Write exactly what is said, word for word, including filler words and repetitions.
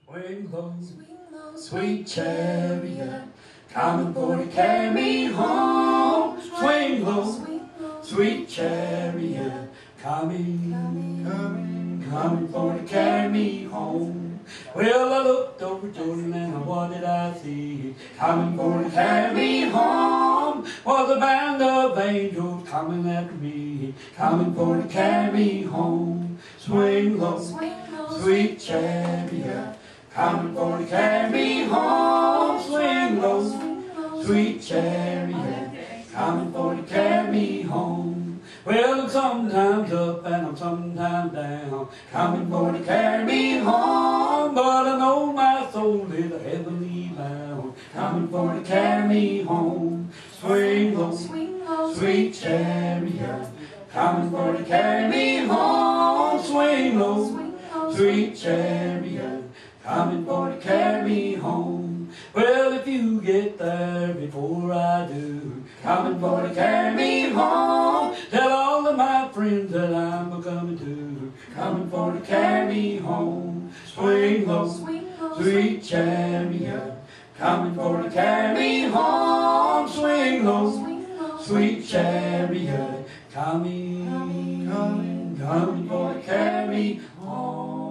Swing low, sweet chariot, coming for to carry me home. Swing low, sweet chariot, coming, coming, coming for to carry me home. Well, I looked over Jordan and what did I see? Coming for to carry me home was a band of angels coming after me, coming for to carry me home. Swing low, sweet chariot, coming for to carry me home. Swing low, sweet chariot, coming for to carry me home. Well, I'm sometimes up and I'm sometimes down, coming for to carry me home. But I know my soul is a heavenly bound, coming for to carry me home. Swing low, sweet chariot, coming for to carry me home. Swing low, sweet chariot, coming for to carry me home. Well, if you get there before I do, coming for to carry me home. Tell all of my friends that I'm a-coming too, coming for to carry me home. Swing low, sweet chariot, coming for to carry me home. Swing low, sweet chariot, coming, coming, coming for to carry me home.